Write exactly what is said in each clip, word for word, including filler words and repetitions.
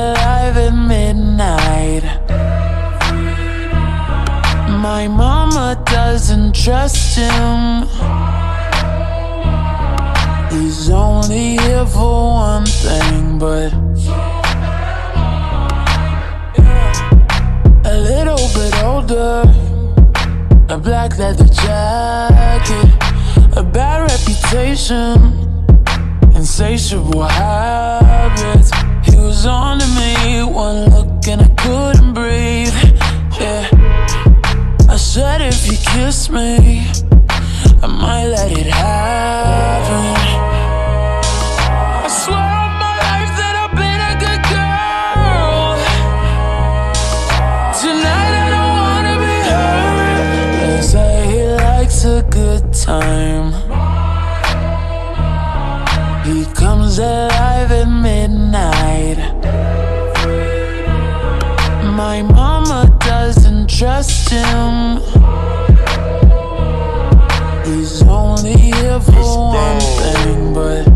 alive at midnight. My mama doesn't trust him. He's only here for one thing, but a little bit older, a black leather jacket, a bad reputation, insatiable habits. He was on to me, one look and I couldn't breathe. Yeah, I said if he kissed me, I might let it happen. I swear on my life that I've been a good girl. Tonight I don't wanna be hurt. They say he likes a good time. He comes alive at midnight. My mama doesn't trust him. He's only here for one thing, but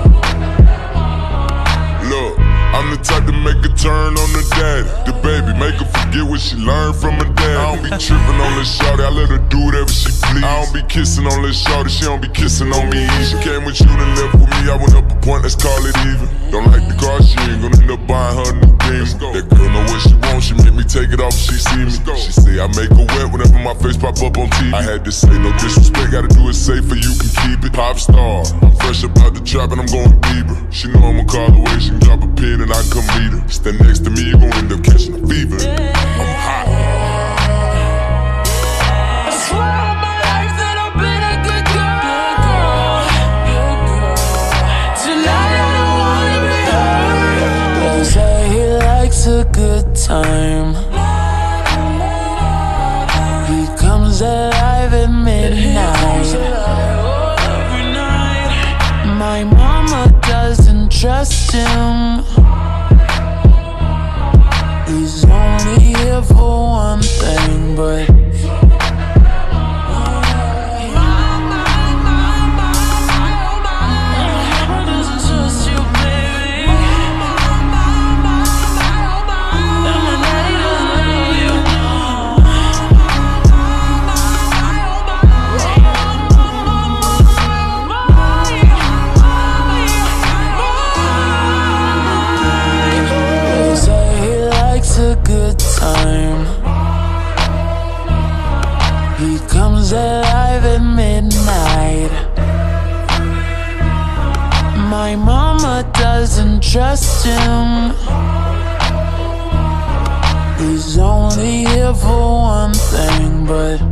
look, I'm the type to make a turn on the daddy. The baby, make her forget what she learned from her dad. I don't be tripping on this shawty, I let her do whatever she please. I don't be kissing on this shawty, she don't be kissing on me. She came with you and left with me, I went up a point, let's call it even. Don't like the car, she ain't gonna end up buying her new Beamer. That girl know what she wants, she make me take it off if she see me. She say I make her wet whenever my face pop up on T V. I had to say no disrespect, gotta do it safer, you can keep it. Pop star, I'm fresh up out the trap and I'm going Bieber. She know I'ma call away, she can drop a pin and I come meet her. Stand next to me, you gon' end up catching a fever. I'm hot. I swear on my life that I've been a good girl. Tonight I don't wanna be hurt. They say he likes a good time. He comes alive at midnight. My mama doesn't trust him. He's only here for one thing, but a good time. He comes alive at midnight. My mama doesn't trust him. He's only here for one thing, but